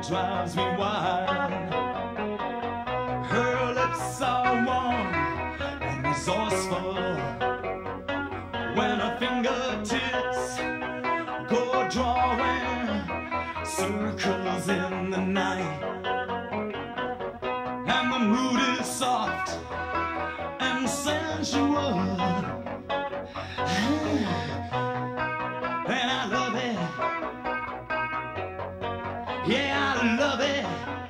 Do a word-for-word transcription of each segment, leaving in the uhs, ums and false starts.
drives me wild. Her lips are warm and resourceful when her fingertips go drawing circles in the night, and the mood is soft and sensual, and I love it. Yeah, I love it.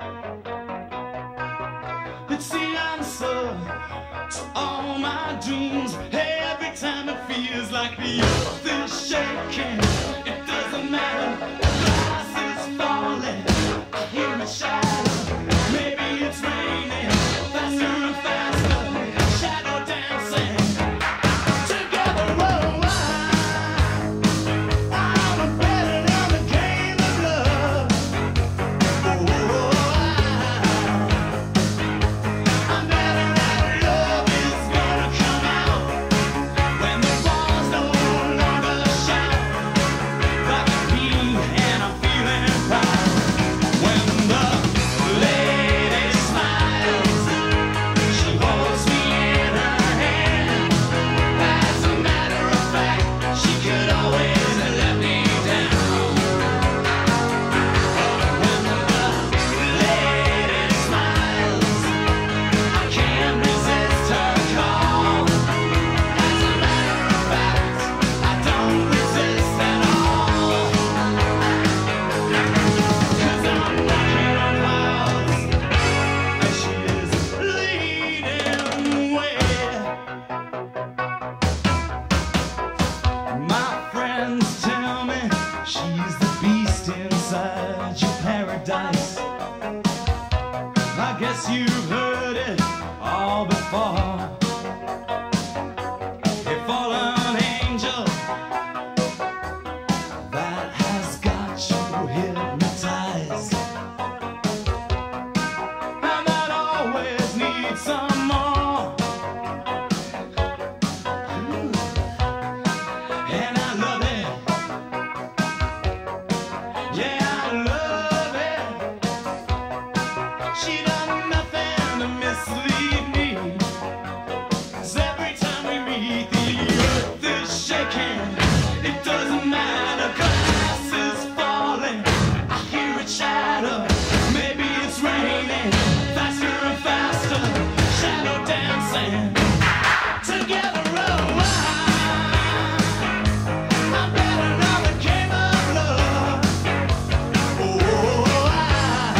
It's the answer to all my dreams. Every time it feels like the earth is shaking, it doesn't matter, the glass is falling, I hear it shatter. Maybe it's raining faster and faster, shadow dancing together. Oh, I, I'm a betting on the game of love. Oh, I, I'm betting that love is gonna come out when the walls no longer shout like me, and I'm feeling proud. When the lady smiles, she holds me in her hand. As a matter of fact, she could always let me down. When the lady smiles, I can't resist her call. As a matter of fact, I don't resist at all. 'Cause I'm walking on clouds, and she is leading the way. My friends tell me she's the beast inside your paradise. I guess you've heard it all before. A fallen angel that has got you hypnotized, and that always needs some more. And I love it. Yeah, I love it. She done nothing to mislead me. 'Cause every time we meet, the earth is shaking. It doesn't matter, glass is falling, I hear it shatter. Maybe it's raining faster and faster, shadow dancing together. Oh, I, I'm betting on the game of love. Oh, I,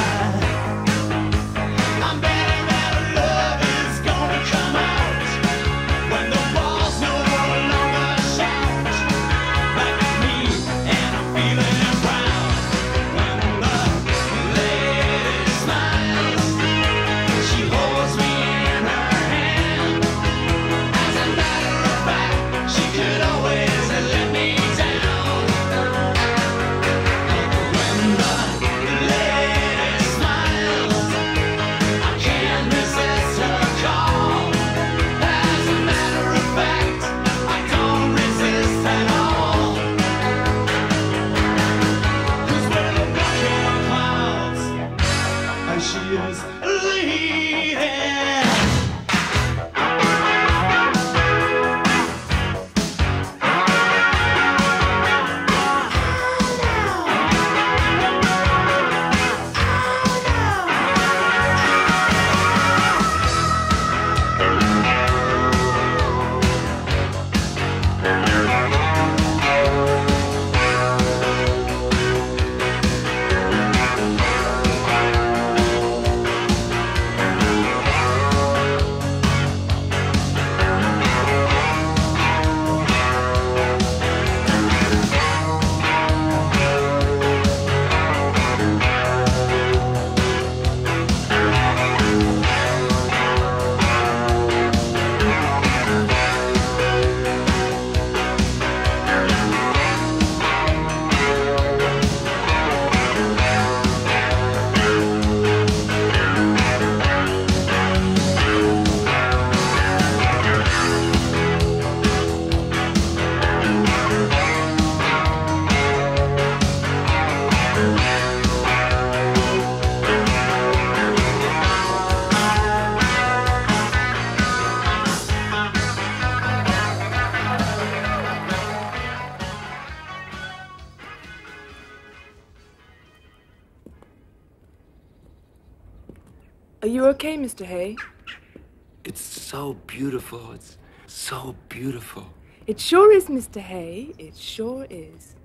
I'm betting that love is gonna come out when the walls no longer shout like me, and I'm feeling proud. When the lady smiles, she holds me in her hand. As a matter of fact, she could always let me down. When the lady smiles, I can't resist her call. As a matter of fact, I don't resist at all. 'Cause we're walking on clouds, and she is leading. Are you okay, Mister Hay? It's so beautiful. It's so beautiful. It sure is, Mister Hay. It sure is.